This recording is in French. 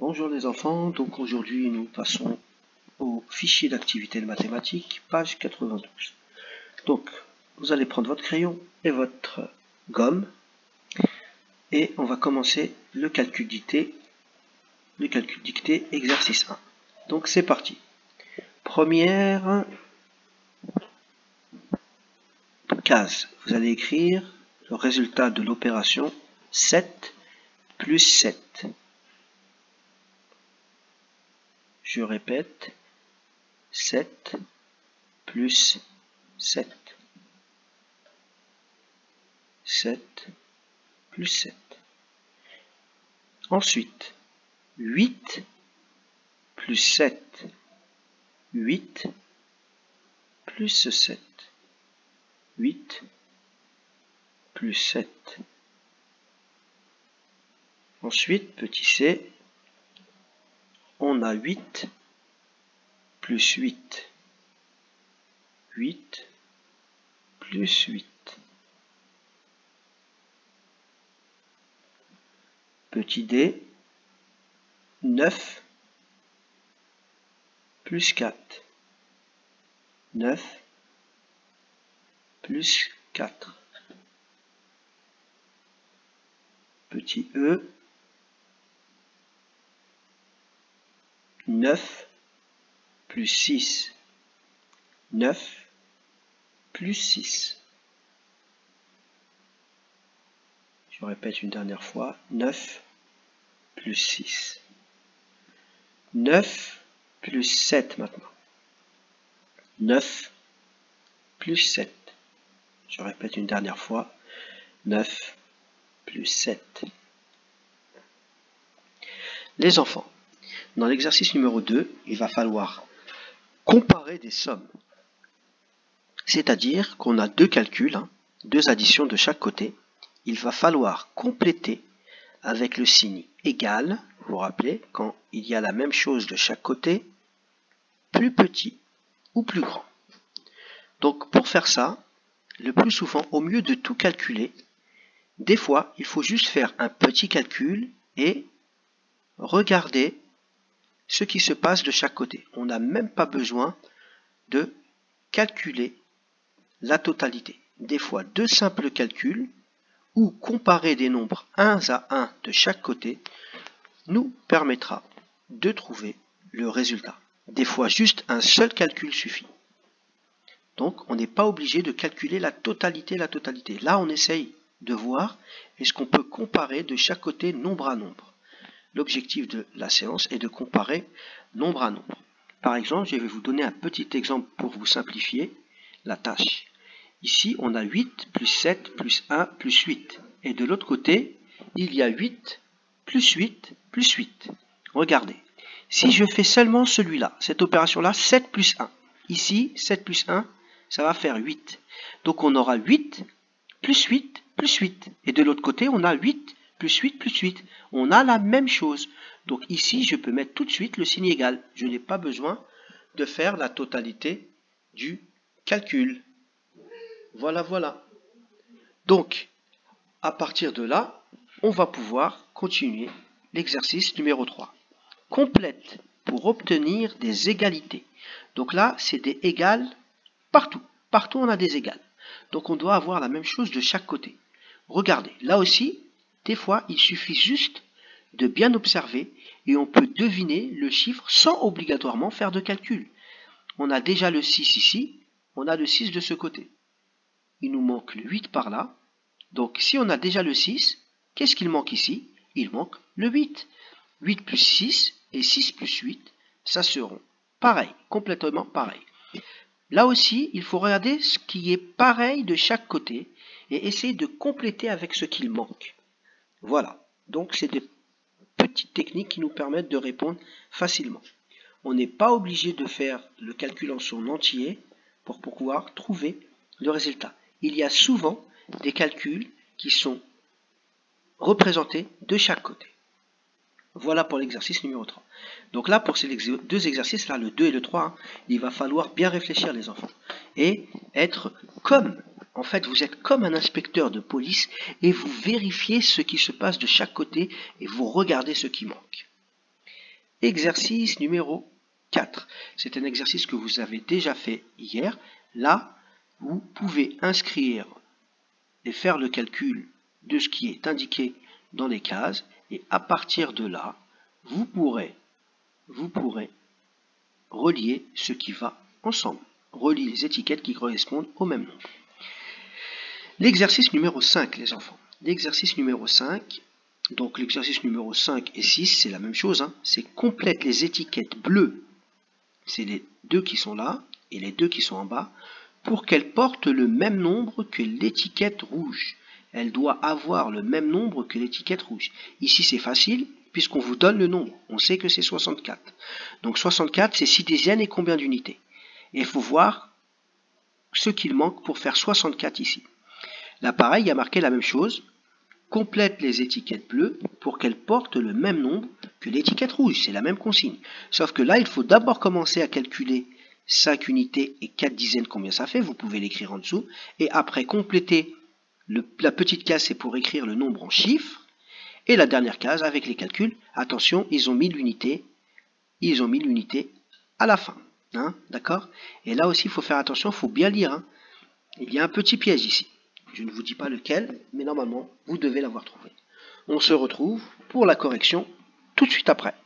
Bonjour les enfants, donc aujourd'hui nous passons au fichier d'activité de mathématiques, page 92. Donc vous allez prendre votre crayon et votre gomme et on va commencer le calcul dicté exercice 1. Donc c'est parti. Première case, vous allez écrire le résultat de l'opération 7 plus 7. Je répète, 7 plus 7. 7 plus 7. Ensuite, 8 plus 7. 8 plus 7. 8 plus 7. Ensuite, petit c, on a 8 plus 8. 8 plus 8. Petit d, 9 plus 4. 9 plus 4. Petit e, 9 plus 6. 9 plus 6. Je répète une dernière fois, 9 plus 6. 9 plus 7 maintenant. 9 plus 7. Je répète une dernière fois, 9 plus 7. Les enfants, dans l'exercice numéro 2, il va falloir comparer des sommes. C'est-à-dire qu'on a deux calculs, deux additions de chaque côté. Il va falloir compléter avec le signe égal, vous vous rappelez, quand il y a la même chose de chaque côté, plus petit ou plus grand. Donc pour faire ça, le plus souvent, au mieux de tout calculer, des fois, il faut juste faire un petit calcul et regarder ce qui se passe de chaque côté. On n'a même pas besoin de calculer la totalité. Des fois, deux simples calculs ou comparer des nombres 1 à 1 de chaque côté nous permettra de trouver le résultat. Des fois, juste un seul calcul suffit. Donc, on n'est pas obligé de calculer la totalité. Là, on essaye de voir est-ce qu'on peut comparer de chaque côté nombre à nombre. L'objectif de la séance est de comparer nombre à nombre. Par exemple, je vais vous donner un petit exemple pour vous simplifier la tâche. Ici, on a 8 plus 7 plus 1 plus 8. Et de l'autre côté, il y a 8 plus 8 plus 8. Regardez, si je fais seulement celui-là, cette opération-là, 7 plus 1. Ici, 7 plus 1, ça va faire 8. Donc on aura 8 plus 8 plus 8. Et de l'autre côté, on a 8 plus 8 plus 8. On a la même chose. Donc ici, je peux mettre tout de suite le signe égal. Je n'ai pas besoin de faire la totalité du calcul. Voilà. Donc, à partir de là, on va pouvoir continuer l'exercice numéro 3. Complète pour obtenir des égalités. Donc là, c'est des égales partout. Partout, on a des égales. Donc, on doit avoir la même chose de chaque côté. Regardez, là aussi, des fois, il suffit juste de bien observer et on peut deviner le chiffre sans obligatoirement faire de calcul. On a déjà le 6 ici, on a le 6 de ce côté. Il nous manque le 8 par là. Donc, si on a déjà le 6, qu'est-ce qu'il manque ici? Il manque le 8. 8 plus 6 et 6 plus 8, ça seront pareil, complètement pareil. Là aussi, il faut regarder ce qui est pareil de chaque côté et essayer de compléter avec ce qu'il manque. Voilà, donc c'est des petites techniques qui nous permettent de répondre facilement. On n'est pas obligé de faire le calcul en son entier pour pouvoir trouver le résultat. Il y a souvent des calculs qui sont représentés de chaque côté. Voilà pour l'exercice numéro 3. Donc là, pour ces deux exercices, là, le 2 et le 3, il va falloir bien réfléchir les enfants. Et être comme, en fait, vous êtes comme un inspecteur de police et vous vérifiez ce qui se passe de chaque côté et vous regardez ce qui manque. Exercice numéro 4. C'est un exercice que vous avez déjà fait hier. Là, vous pouvez inscrire et faire le calcul de ce qui est indiqué dans les cases. Et à partir de là, vous pourrez relier ce qui va ensemble. Relier les étiquettes qui correspondent au même nombre. L'exercice numéro 5, les enfants. L'exercice numéro 5, donc l'exercice numéro 5 et 6, c'est la même chose. C'est complète les étiquettes bleues, c'est les deux qui sont là, et les deux qui sont en bas, pour qu'elles portent le même nombre que l'étiquette rouge. Elle doit avoir le même nombre que l'étiquette rouge. Ici, c'est facile, puisqu'on vous donne le nombre. On sait que c'est 64. Donc 64, c'est 6 dixièmes et combien d'unités? Et il faut voir ce qu'il manque pour faire 64 ici. Là, pareil, il y a marqué la même chose. Complète les étiquettes bleues pour qu'elles portent le même nombre que l'étiquette rouge. C'est la même consigne. Sauf que là, il faut d'abord commencer à calculer 5 unités et 4 dizaines, combien ça fait. Vous pouvez l'écrire en dessous. Et après, compléter la petite case, c'est pour écrire le nombre en chiffres. Et la dernière case, avec les calculs, attention, ils ont mis l'unité. Ils ont mis l'unité à la fin. D'accord? Et là aussi, il faut faire attention, il faut bien lire. Il y a un petit piège ici. Je ne vous dis pas lequel, mais normalement, vous devez l'avoir trouvé. On se retrouve pour la correction tout de suite après.